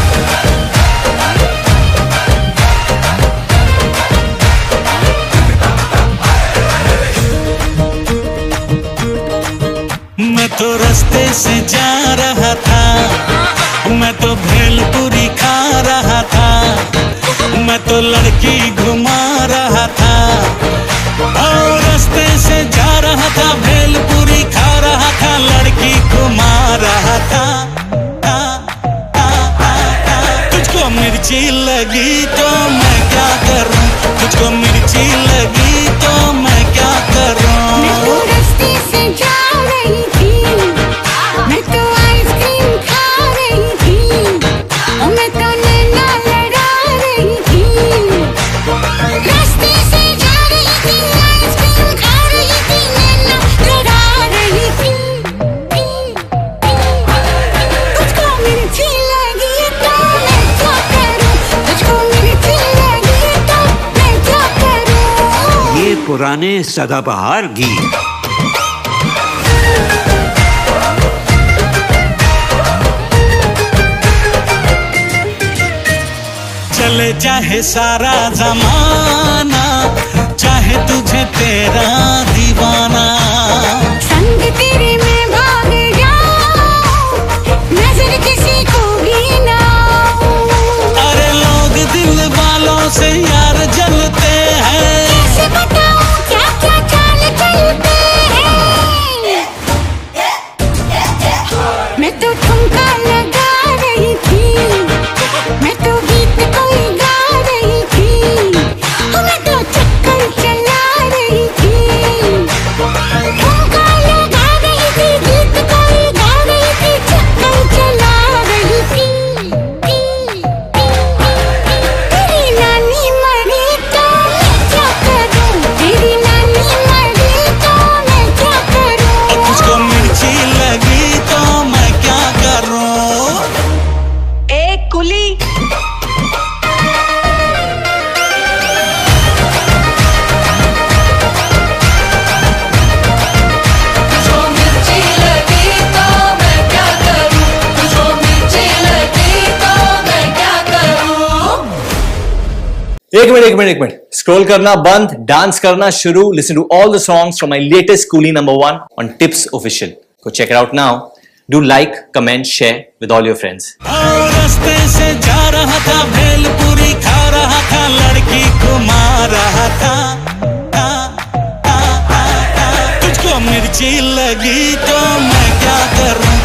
मैं तो रास्ते से जा रहा था, मैं तो भेलपुरी खा रहा था, मैं तो लड़की घुमा रहा था। और रास्ते से जा रहा था, भेलपुरी खा रहा था, लड़की घुमा रहा था। तुझको मिर्ची लगी तो मैं क्या करूं, तुझको मिर्ची लगी तो मैं क्या करूं। मैं तो रास्ते से जा रही थी, मैं तो आइसक्रीम खा रही थी, मैं तो नैना लड़ा रही थी। रास्ते से जा रही थी, आइसक्रीम खा रही थी, नैना लड़ा रही थी। तुझको मिर्ची लगी तो मैं क्या करूं, तुझको मिर्ची लगी तो मैं क्या करूं। ये पुराने सदाबहार गीत। चले चाहे सारा जमाना, चाहे तुझे तेरा दीवाना, संग तेरे में भाग जाऊं, नजर किसी को भी ना। अरे लोग दिल वालों से यार जलते हैं, कैसे बताऊं क्या क्या चाल चलते हैं। मैं तो ठुमका लगा रही थी, मैं तो गीत कोई गा रही थी, मैं तो चक्कर चला रही थी। ठुमका लगा रही थी, गीत कोई गा रही थी, चक्कर चला रही थी। तेरी नानी मरी तो मैं क्या करूं, तेरी नानी मरी तो मैं क्या करूं। तुझको मिर्ची लगी तो मैं क्या करूं। एक कुली एक मिनट स्क्रॉल करना बंद, डांस करना शुरू। Listen to all the songs from my latest coolie number 1 on tips official. Go check it out now. Do like, comment, share with all your friends. और रास्ते से जा रहा था, भेलपुरी खा रहा था, लड़की घुमा रहा था। तुझको मिर्ची लगी तो मैं क्या करूं।